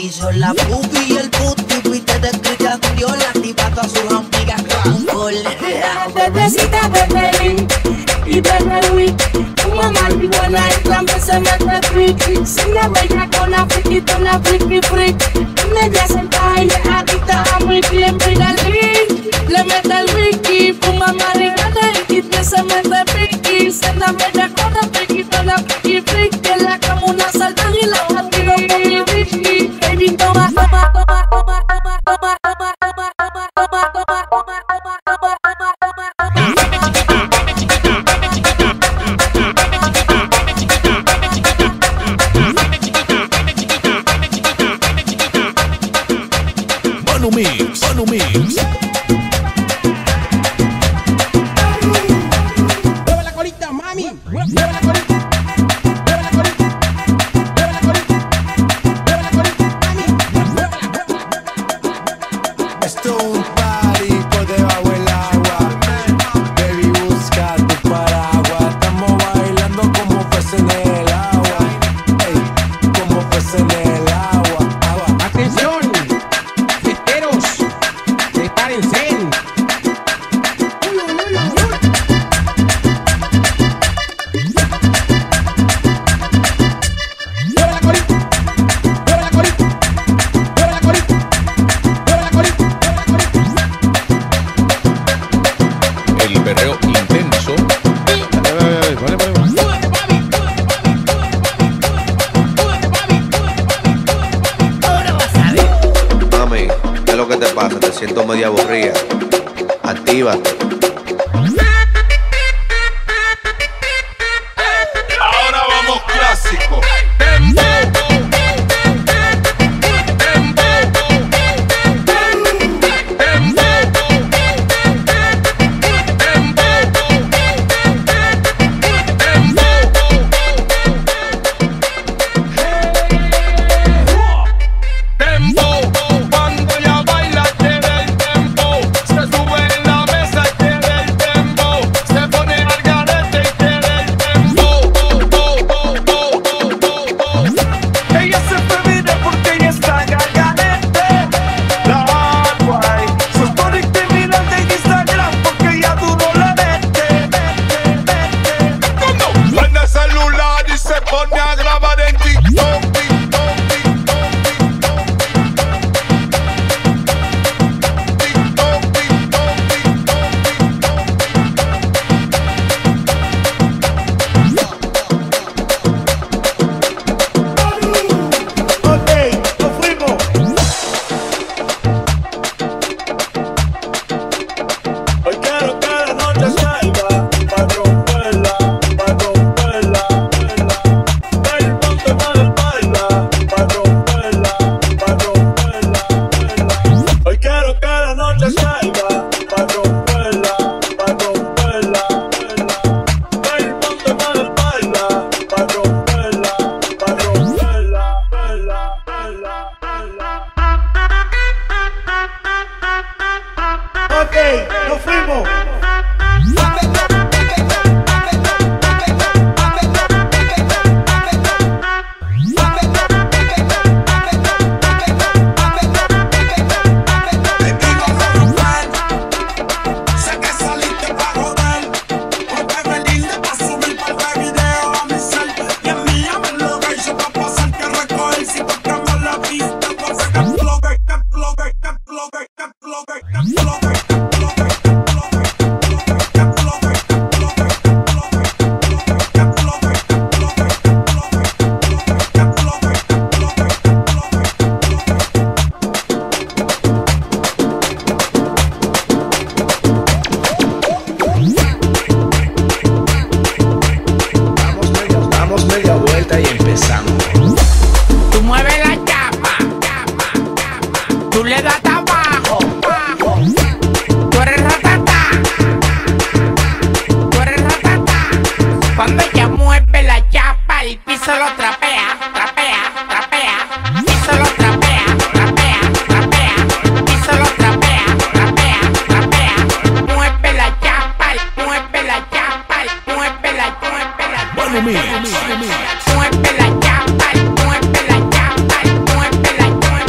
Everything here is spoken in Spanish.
hizo la pupi y el puti, fuiste de escuchando la tipa a todas sus amigas con un gol. Bebecita, bebelín y bebe week. Tu mamá y buena y también se mete friki. Se me bella con la friki freak. Media sentada y le adicta a muy bien. Mira el ring, le mete el wiki. Fuma marihuana y se mete piqui. Se la bella con la friki freak. Que la como una salta y la tiro con mi wiki. Baby, toma, toma, toma, toma, toma, toma, toma, toma, toma, toma, toma, toma. Manu Mix, Manu Mix. Mueve la colita, mami. Mueve la colita. Mueve la colita. Mueve la colita. Mueve la colita, mami. Esto es un party por debajo del agua. Baby, busca tu paraguas. Estamos bailando como peces en el agua. Ey, como peces en el agua. Atención, fiesteros, prepárense. Mueve la colita. Mueve la colita. Mueve la colita. Mueve la colita. El perreo intenso. Mami, ¿qué es lo que te pasa? Te siento media aburrida. Actívate. Ahora vamos clásico. Cuando ya baila tiene el tempo, se sube en la mesa y tiene el tempo, se pone al garete y tiene el tempo. Ella se femina porque ella está al garete. La guay, sus stories terminan en Instagram porque ella duro la mete. Cuando prende el celular y se pone a grabar en TikTok. Hoy quiero que la noche salga pa' romperla, pa' romperla. Ven, ponte mal, baila, pa' romperla, pa' romperla. Hoy quiero que la noche salga pa' romperla, pa' romperla. Ven, ponte mal, baila, pa' romperla, pa' romperla. Ok, nos fuimos. Sé que saliste pa' joder, porque venirte pa' subir par de videos a mi cel. Y en mi llave lo que hizo pa' pasar que recoger. Si tocamos la pista, entonces que explote, que explote, que explote, que explote, que explote, que explote, que Damos media vuelta y empezamos. Tú mueves la chapa, tú le das abajo, tú eres ratata, tú eres ratata. Cuando ella mueve la chapa, el piso lo trapea, trapea, trapea, piso lo trapea, trapea, trapea, piso lo trapea, trapea, trapea. Mueve la chapa, mueve la chapa, mueve la, mueve la. Manu Mix. Mueve la chapa, mueve la chapa, mueve la, mueve la.